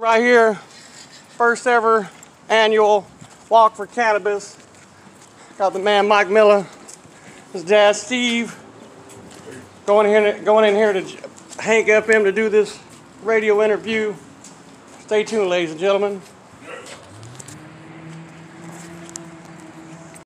Right here, first ever annual walk for cannabis. Got the man Myke Miller, his dad Steve, going in here to Hank FM to do this radio interview. Stay tuned, ladies and gentlemen.